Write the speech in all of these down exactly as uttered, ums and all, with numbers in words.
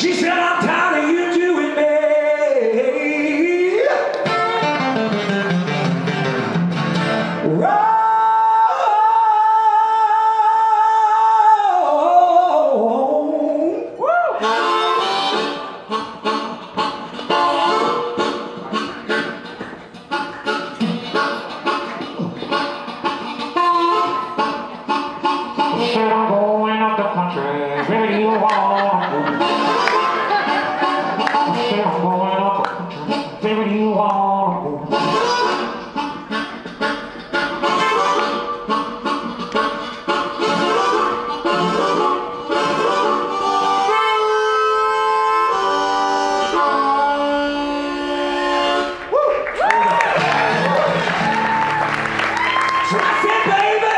She said, I'm tired of you doing me. Wrong. Said I'm going up the country, where you want to go. Said I'm going up the country, where you want to go. So I said, baby.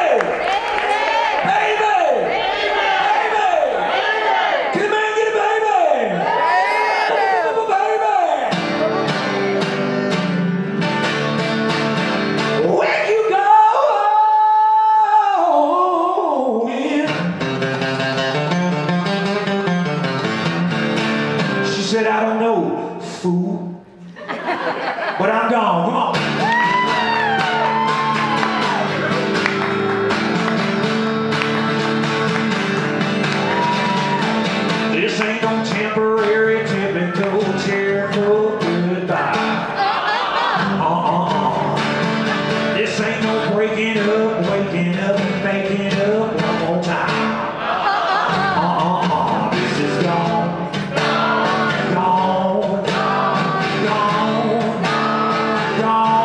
She said, I don't know, fool, but I'm gone. Come on. This ain't no temporary, typical, cheerful goodbye. Uh-uh-uh. This ain't no breaking up, waking up, and making up one more time. Uh-uh-uh. This is gone. Gone. Gone. Gone.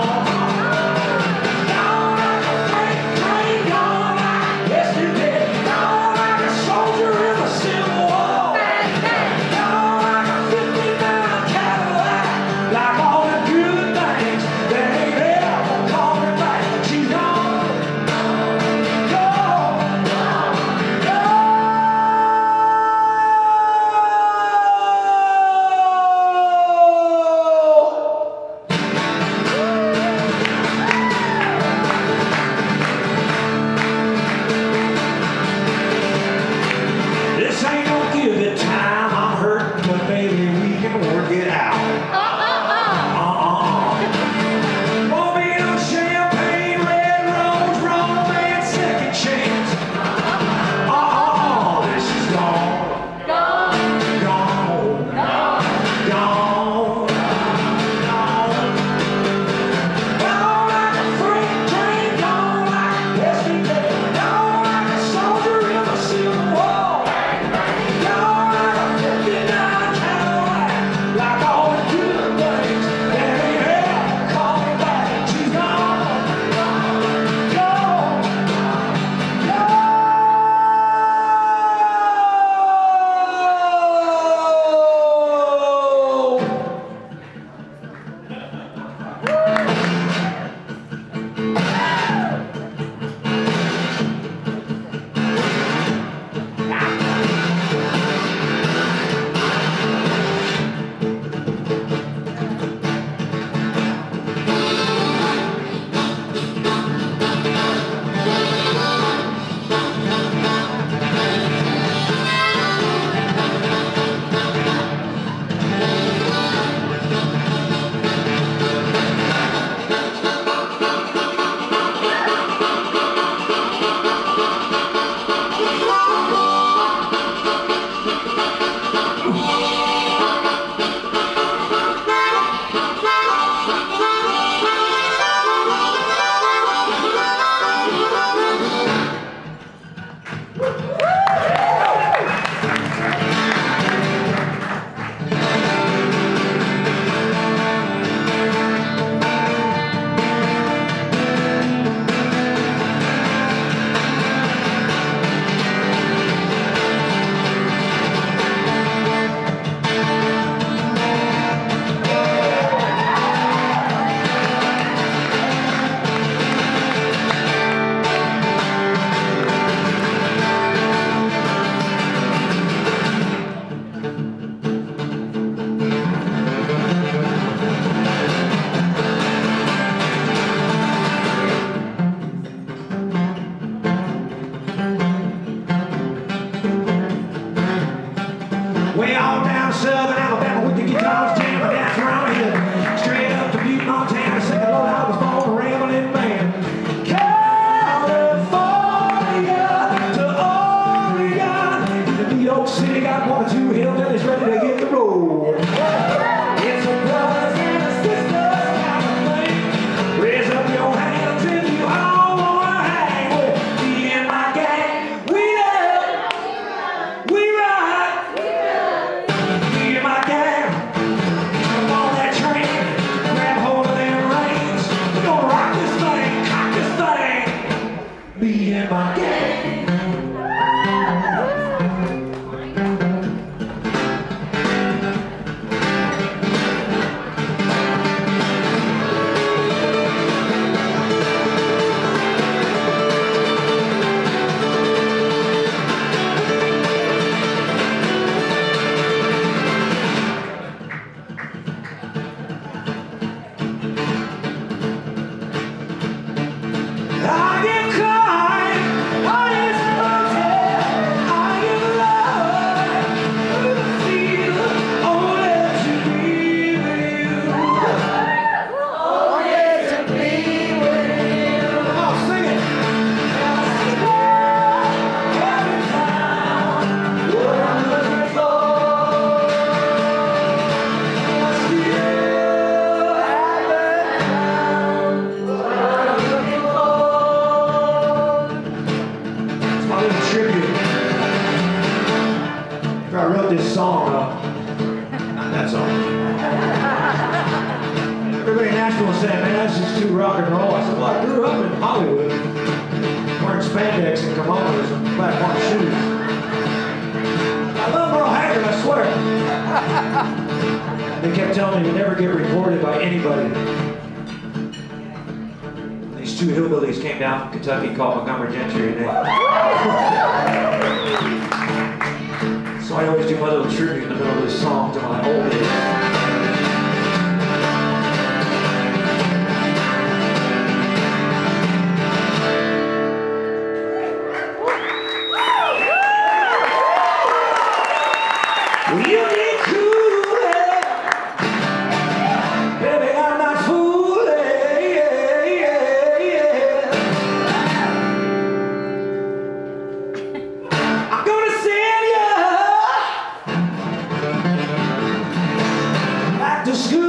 Way on down southern Alabama with the guitars jamming, that's where I'm heading. Straight up to Butte, Montana, singing Lord, I was born a rambling man. California to Oregon, to New York City, got one or two hillbillies ready to hit the road. It's a brothers and a sisters kind of thing. Raise up your hands if you all wanna hang with me and my gang. We love, we ride. Me and my gang, come on that train, grab hold of them reins. We gonna rock this thing, cock this thing. Me and my gang. I get caught, I get exploited, I get loved, with a feel, only to be with you. Only to be with you. Come on, sing it. Every time, what I'm looking for, I still haven't found what I'm looking for. It's my little tribute. I wrote this song, uh, not that song. Everybody in Nashville said, man, that's just too rock and roll. I said, well, I grew up in Hollywood, wearing spandex and kimonos and platform shoes. I love Merle Haggard, I swear. They kept telling me to never get recorded by anybody. These two hillbillies came down from Kentucky, called Montgomery Gentry, and they... So I always do my little tribute in the middle of this song to my old days. Well, you get cool, eh? Baby, I'm not fooling, yeah, yeah, yeah. I'm gonna send you back to school.